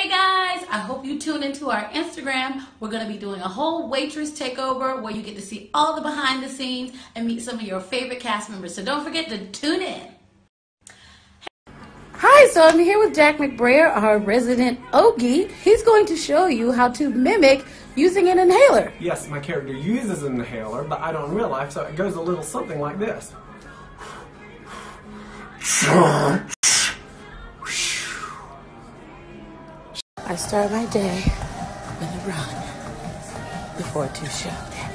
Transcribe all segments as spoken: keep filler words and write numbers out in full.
Hey guys, I hope you tune into our Instagram. We're going to be doing a whole Waitress takeover where you get to see all the behind the scenes and meet some of your favorite cast members. So don't forget to tune in. Hi, so I'm here with Jack McBrayer, our resident Ogie. He's going to show you how to mimic using an inhaler. Yes, my character uses an inhaler, but I don't in real life, so it goes a little something like this. I start my day with a run before two show.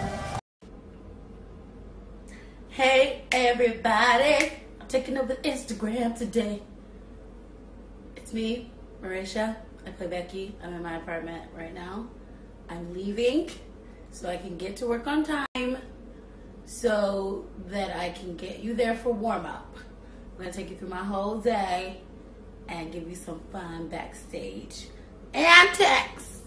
Hey everybody, I'm taking over Instagram today. It's me, Marisha. I play Becky. I'm in my apartment right now. I'm leaving so I can get to work on time so that I can get you there for warm-up. I'm going to take you through my whole day and give you some fun backstage antics.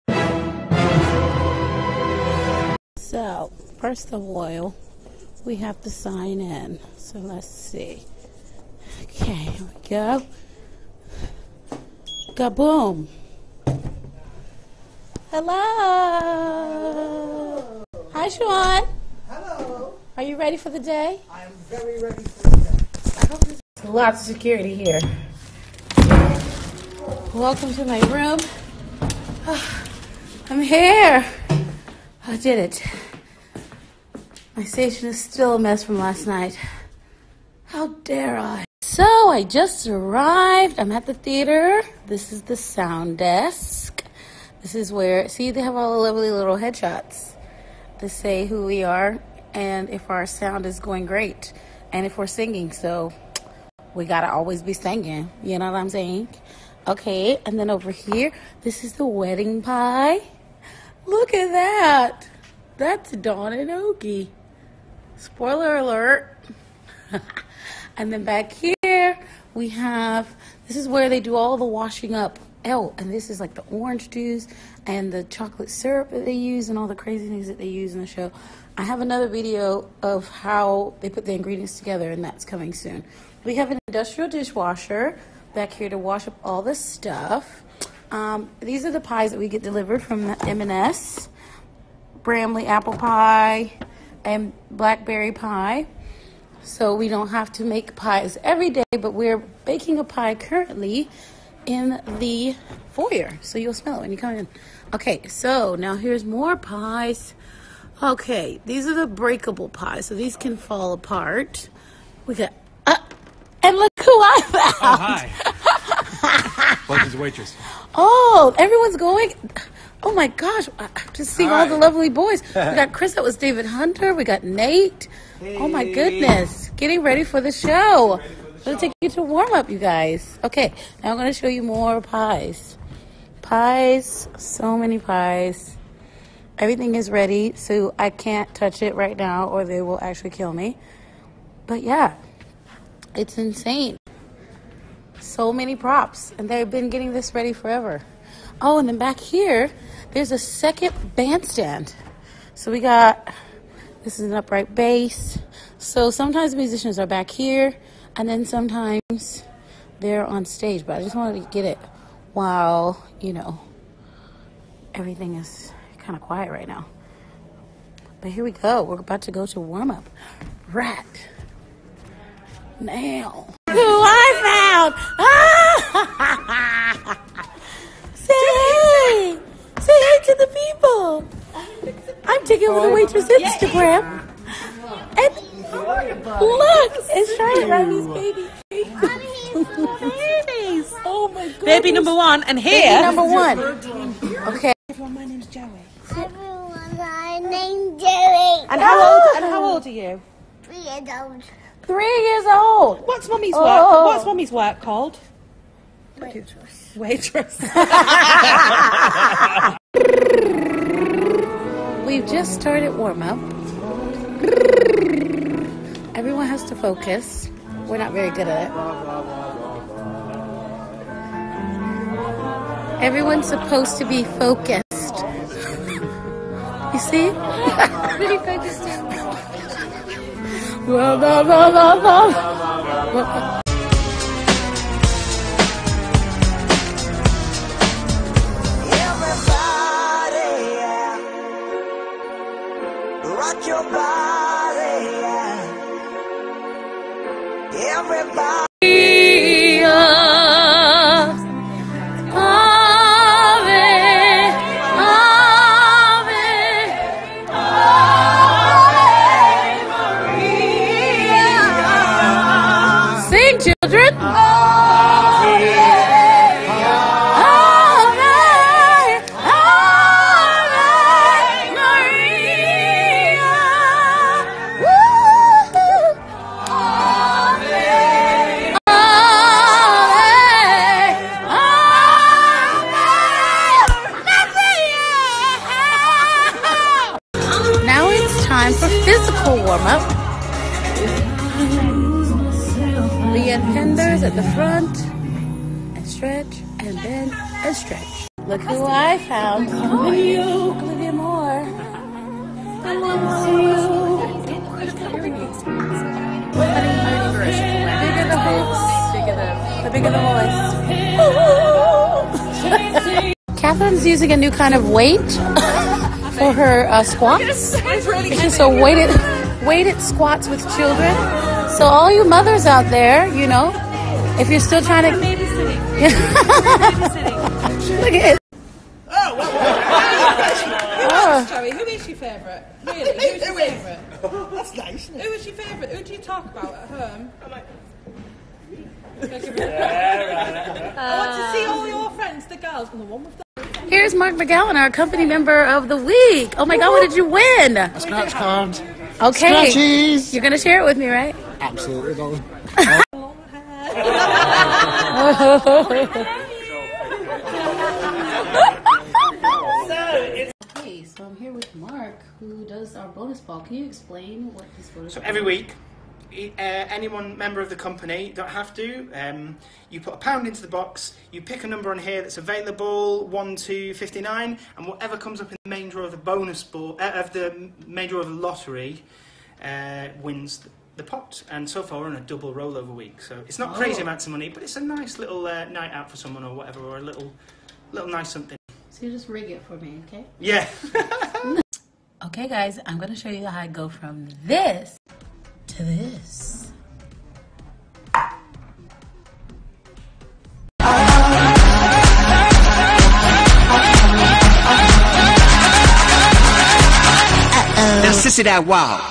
So, first of all, we have to sign in. So let's see. Okay, here we go. Kaboom. Hello. Hello. Hi, Sean. Hello. Are you ready for the day? I am very ready for the day. I hope there's lots of security here. Welcome to my room. Oh, I'm here. I did it. My station is still a mess from last night. How dare I? So I just arrived. I'm at the theater. This is the sound desk. This is where, see, they have all the lovely little headshots to say who we are and if our sound is going great and if we're singing. So we gotta always be singing. You know what I'm saying? Okay, and then over here, this is the wedding pie. Look at that. That's Dawn and Ogie. Spoiler alert. And then back here, we have, this is where they do all the washing up. Oh, and this is like the orange juice and the chocolate syrup that they use and all the crazy things that they use in the show. I have another video of how they put the ingredients together, and that's coming soon. We have an industrial dishwasher back here to wash up all the stuff. Um, these are the pies that we get delivered from the M and S. Bramley apple pie and blackberry pie. So we don't have to make pies every day, but we're baking a pie currently in the foyer. So you'll smell it when you come in. Okay, so now here's more pies. Okay, these are the breakable pies. So these can fall apart. We got, uh, and look who I found. Oh, hi. Welcome to Waitress. Oh, everyone's going. Oh my gosh, just seeing Hi. all the lovely boys. We got Chris, that was David Hunter. We got Nate. Hey. Oh my goodness. Getting ready for the show. I'm going to take you to warm up, you guys. Okay, now I'm going to show you more pies. Pies, so many pies. Everything is ready, so I can't touch it right now or they will actually kill me. But yeah, it's insane. So many props, and they've been getting this ready forever. Oh, and then back here, there's a second bandstand. So we got, this is an upright bass. So sometimes musicians are back here, and then sometimes they're on stage. But I just wanted to get it while, you know, everything is kind of quiet right now. But here we go. We're about to go to warm up. Right now. Who I found! Ah! Say hey! Say hey to the people! I'm taking over the Waitress Instagram. And look, it's trying to have these baby babies. Oh my goodness. Baby number one, and here. Baby number one. Okay. Everyone, my name's Joey. Everyone, my name's Joey. And how old? And how old are you? Three years old. Three years old. What's mummy's Oh. work? What's mummy's work called? Waitress. Waitress. We've just started warm up. Everyone has to focus. We're not very good at it. Everyone's supposed to be focused. You see? Really focused in. Blah, blah, blah, blah, blah. time for physical warm-up. Leanne Penders at the front. And stretch, and bend, and stretch. Look who I found. Oh, Olivia Moore. Hello. Bigger the hoops, the bigger the voice. Catherine's using a new kind of weight for her uh, squats. It's just a weighted, weighted squats with children. So all you mothers out there, you know, if you're still trying to... Look at it. Oh, Oh. Joey, who is your favourite? Really, who's your favourite? That's nice. Who is your favourite? Who do you talk about at home? I want to see all your friends, the girls, and the one with the... Here's Mark McGowan, our company member of the week. Oh my God, what did you win? A scratch card. Okay. Scratchies. You're going to share it with me, right? Absolutely, darling. Okay, so I'm here with Mark, who does our bonus ball. Can you explain what this bonus So ball every is? week, e- uh, anyone member of the company, don't have to, um, you put a pound into the box, you pick a number on here that's available, one to fifty-nine, and whatever comes up in the main draw of the bonus ball, uh, of the main draw of the lottery, uh, wins the, the pot. And so far we're on a double rollover week, so it's not crazy Oh. amounts of money, but it's a nice little uh, night out for someone or whatever, or a little, little nice something. So you just rig it for me, okay? Yeah. Okay, guys, I'm going to show you how I go from this to this. Now, sissy that wow.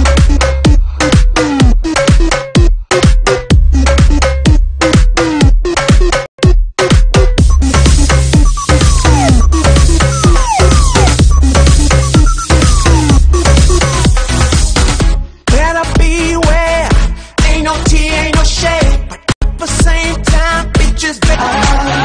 Better beware. Ain't no tea, ain't no shade. But at the same time, bitches better.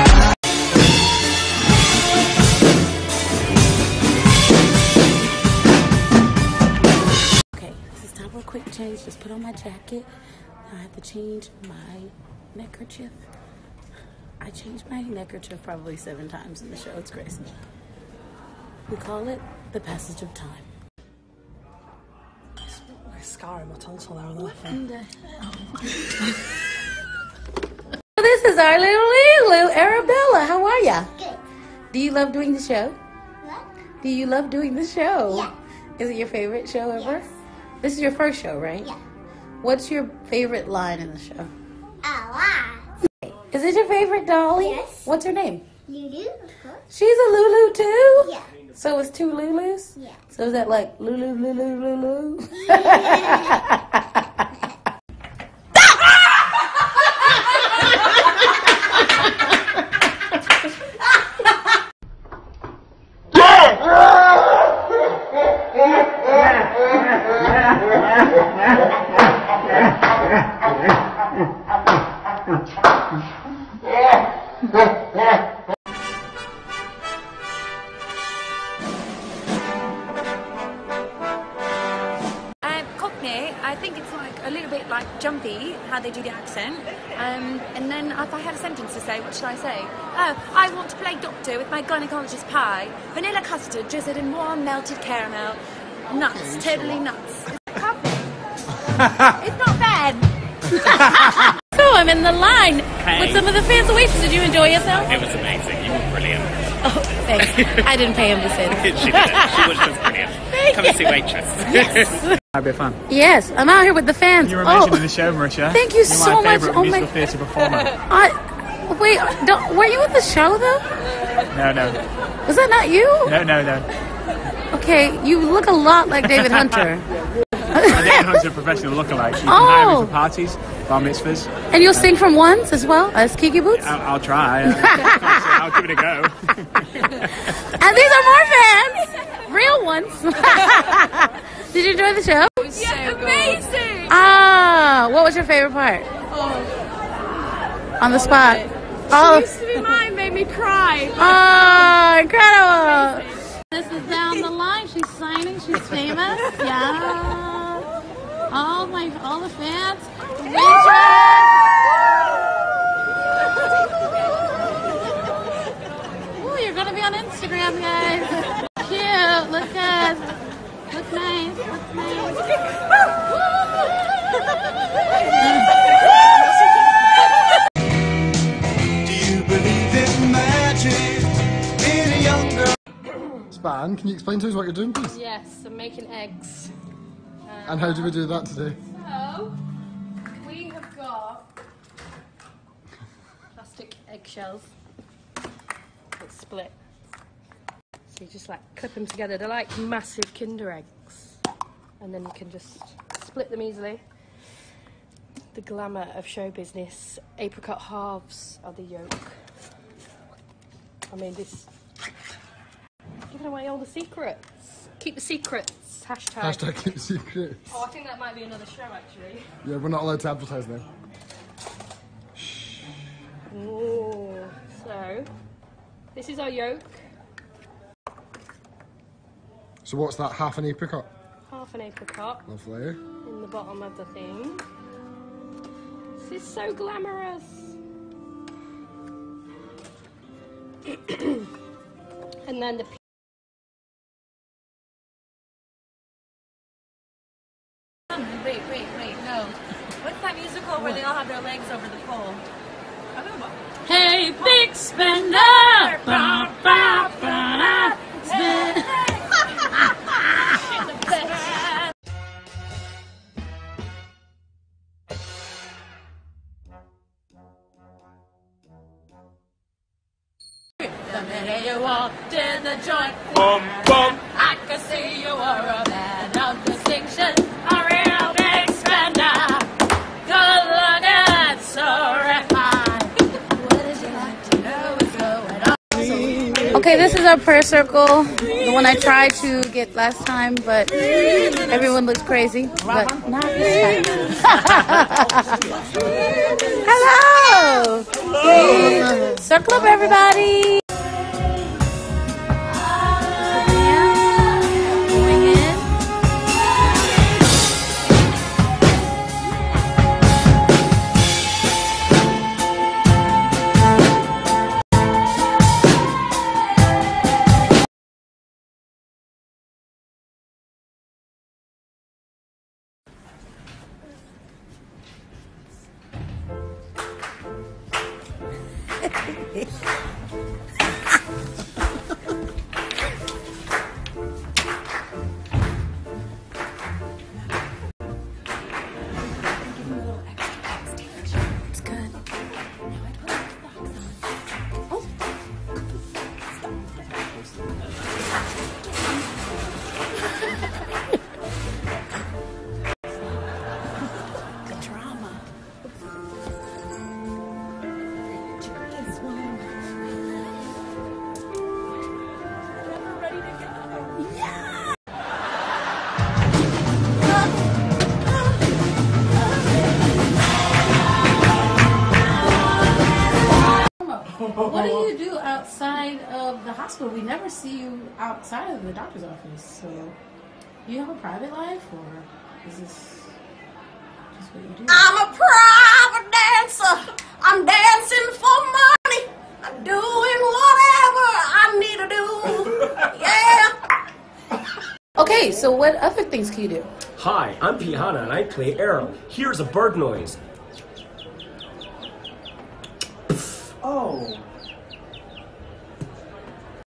Okay, this is time for a quick change. Just put on my jacket. Now I have to change my neckerchief. I changed my neckerchief probably seven times in the show. It's crazy. We call it the passage of time. Scar in my tonsil there. What in the hell? This is our little Lulu, Arabella. How are ya? Good. Do you love doing the show? What? Do you love doing the show? Yeah. Is it your favorite show ever? Yes. This is your first show, right? Yeah. What's your favorite line in the show? Oh, wow. Is it your favorite dolly? Yes. What's her name? Lulu, of course. She's a Lulu too? Yeah. So it's two Lulus? Yeah. So is that like Lulu, Lulu, Lulu? Um, Cockney, I think it's like a little bit like jumpy, how they do the accent. Um, and then if I had a sentence to say, what should I say? Oh, I want to play doctor with my gynecologist pie. Vanilla custard drizzled in warm melted caramel. Nuts, totally nuts. It's not bad. So I'm in the line with some of the fans of Waitress. Did you enjoy yourself? It was amazing. You were brilliant. Oh, thanks. I didn't pay him to say that. She did. She was just brilliant. Come and see Waitress. Yes. I'd be a fan. Yes, I'm out here with the fans. You were amazing oh. in the show, Marisha. Thank you You're so my much. favourite Oh musical my- theatre performer. I, wait, don't, were you in the show though? No, no. Was that not you? No, no, no. Okay, you look a lot like David Hunter. I think Hunter's a professional lookalike. You can Oh. hire me for parties, bar mitzvahs. And you'll sing from ones as well as Kiki Boots? I'll, I'll try. Uh, I'll give it a go. And these are more fans! Real ones. Did you enjoy the show? It was so amazing. Ah, what was your favorite part? Oh, On the spot. she Oh, used to be mine, made me cry. oh, incredible. This is down the line. She's signing. She's famous? Yeah. All my, all the fans. Waitress! Ooh, you're gonna be on Instagram, guys. Cute. Look good. Look nice. Look nice. Do you believe in magic? In a young girl. Span, can you explain to us what you're doing, please? Yes, I'm making eggs. Um, And how do we do that today? So, we have got plastic eggshells that split. So you just like clip them together. They're like massive Kinder eggs. And then you can just split them easily. The glamour of show business. Apricot halves are the yolk. I mean, this... Giving away all the secrets. Keep the secrets. Hashtag. Hashtag keep secrets. Oh, I think that might be another show, actually. Yeah, we're not allowed to advertise now. Ooh. So, this is our yolk. So what's that, half an apricot? Half an apricot. Lovely. In the bottom of the thing. This is so glamorous. And then the Wait, wait, wait, no. What's that musical where they all have their legs over the pole? I don't know. Hey, big spender! Ba, ba, ba, spend- The minute you walked in the joint, Bum, bum. I could see you were a man of distinction, a real big spender. Good looking, so refined. What did you like to know what's going on? Okay, this is our prayer circle, the one I tried to get last time, but everyone looks crazy, but not this time. Hello! Hello! Circle up, everybody! Going in. It's good. The drama. What do you do outside of the hospital? We never see you outside of the doctor's office. So, do you have a private life, or is this just what you do? I'm a private dancer. I'm dancing for money. I'm doing whatever I need to do. Yeah. Okay, so what other things can you do? Hi, I'm Pihana and I play Arrow. Here's a bird noise. Oh.